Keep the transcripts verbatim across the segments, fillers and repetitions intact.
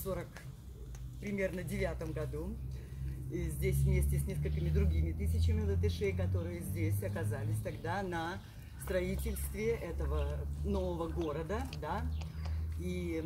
сорок примерно девятом году. И здесь вместе с несколькими другими тысячами латышей, которые здесь оказались тогда на строительстве этого нового города, да. И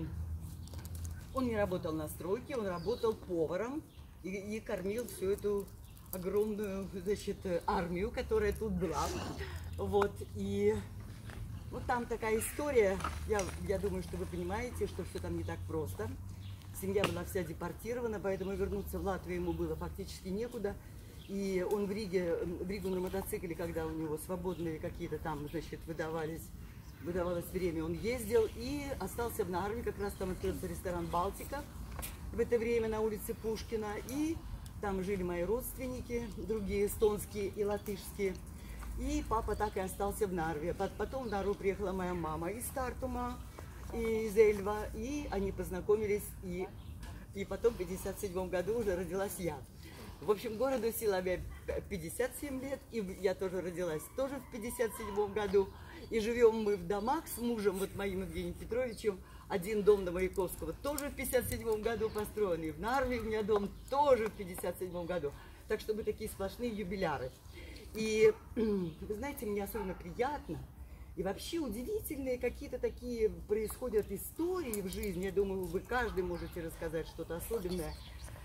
он не работал на стройке, он работал поваром и, и кормил всю эту огромную, значит, армию, которая тут была. Вот, и вот там такая история. Я, я думаю, что вы понимаете, что все там не так просто. Семья была вся депортирована, поэтому вернуться в Латвию ему было фактически некуда. И он в Риге, в Ригу на мотоцикле, когда у него свободные какие-то там, значит, выдавались, выдавалось время, он ездил и остался в Нарве. Как раз там открылся ресторан «Балтика» в это время на улице Пушкина. И там жили мои родственники, другие эстонские и латышские. И папа так и остался в Нарве. Потом в Нарву приехала моя мама из Тартума, из Эльва, и они познакомились, и, и потом в пятьдесят седьмом году уже родилась я. В общем, городу Силаве пятьдесят семь лет, и я тоже родилась тоже в пятьдесят седьмом году. И живем мы в домах с мужем, вот моим Евгением Петровичем. Один дом на Маяковского тоже в пятьдесят седьмом году построен, и в Нарве у меня дом тоже в пятьдесят седьмом году. Так что мы такие сплошные юбиляры. И вы знаете, мне особенно приятно. И вообще удивительные какие-то такие происходят истории в жизни. Я думаю, вы каждый можете рассказать что-то особенное,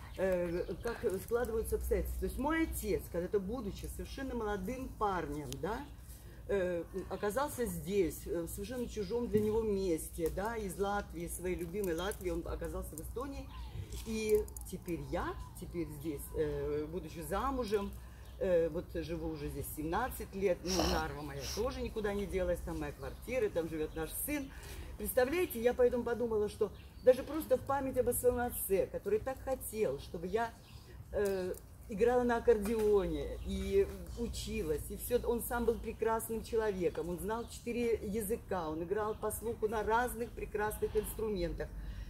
э, как складываются обстоятельства. То есть мой отец, когда-то будучи совершенно молодым парнем, да, э, оказался здесь, в совершенно чужом для него месте, да, из Латвии, своей любимой Латвии, он оказался в Эстонии. И теперь я, теперь здесь, э, будучи замужем, вот живу уже здесь семнадцать лет, ну, Нарва моя тоже никуда не делась, там моя квартира, там живет наш сын. Представляете, я поэтому подумала, что даже просто в память об своем отце, который так хотел, чтобы я э, играла на аккордеоне и училась, и все, он сам был прекрасным человеком, он знал четыре языка, он играл по слуху на разных прекрасных инструментах.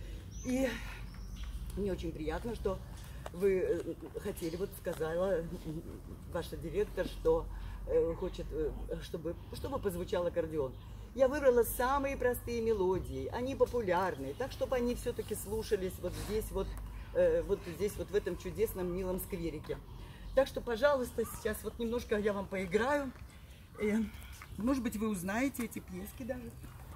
И мне очень приятно, что вы хотели, вот сказала ваша директор, что э, хочет, э, чтобы, чтобы позвучал аккордеон. Я выбрала самые простые мелодии, они популярные, так, чтобы они все-таки слушались вот здесь, вот, э, вот здесь, вот в этом чудесном милом скверике. Так что, пожалуйста, сейчас вот немножко я вам поиграю. И, может быть, вы узнаете эти пьески даже.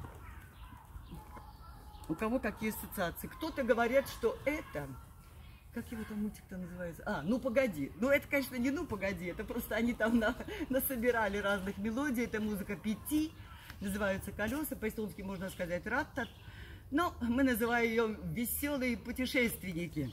У кого какие ассоциации. Кто-то говорят, что это... Как его там мультик-то называется? А, «Ну, погоди». Ну, это, конечно, не «Ну, погоди». Это просто они там на, насобирали разных мелодий. Это музыка пяти. Называются «Колеса». По-эстонски можно сказать «Раттат». Но мы называем ее «Веселые путешественники».